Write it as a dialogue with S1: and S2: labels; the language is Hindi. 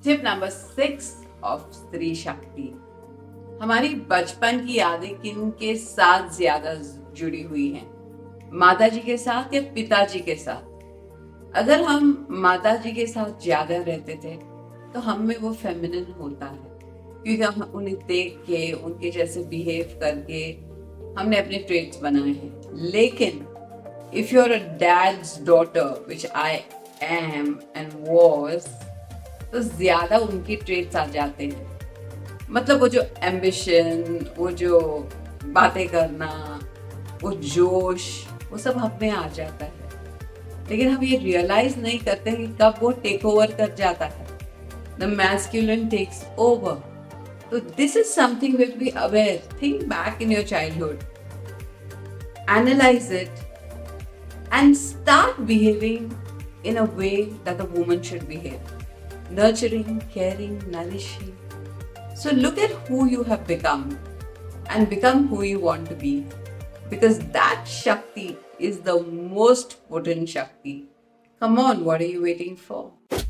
S1: टिप नंबर 6 ऑफ स्त्री शक्ति। हमारी बचपन की यादें किन के साथ ज्यादा जुड़ी हुई हैं? माता जी के साथ या पिताजी के साथ? अगर हम माता जी के साथ ज्यादा रहते थे तो हम में वो फेमिनिन होता है, क्योंकि हम उन्हें देख के, उनके जैसे बिहेव करके हमने अपने ट्रेट्स बनाए हैं। लेकिन if you are a dad's daughter, which I am and was, तो ज्यादा उनकी ट्रेट्स आ जाते हैं। मतलब वो जो एम्बिशन, वो जो बातें करना, वो जोश, वो सब हम में आ जाता है। लेकिन हम ये रियलाइज नहीं करते कि कब वो टेक ओवर कर जाता है। The masculine takes over. So this is something we have to be aware. Think back in your childhood, analyze it, and start behaving in a way that a woman should behave. Nurturing, caring, nourishing. So look at who you have become and become who you want to be. Because that Shakti is the most potent Shakti. Come on, what are you waiting for?